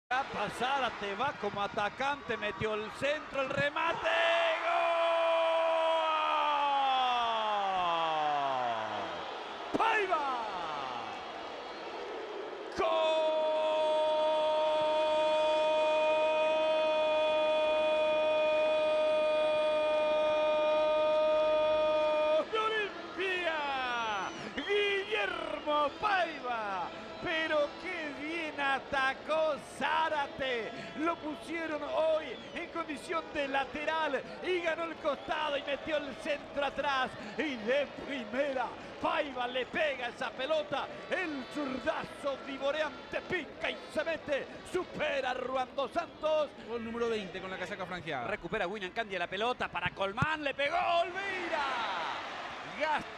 La pasada te va como atacante, metió el centro, el remate, ¡gol! ¡Paiva! ¡Gol! ¡Olimpia! ¡Guillermo Paiva! Pero qué bien atacó Zárate. Lo pusieron hoy en condición de lateral y ganó el costado y metió el centro atrás. Y de primera, Paiva le pega esa pelota. El zurdazo vivoreante pica y se mete. Supera a Ruan dos Santos. Gol número 20 con la casaca franjeada. Recupera William Candia la pelota para Colmán. Le pegó Olveira.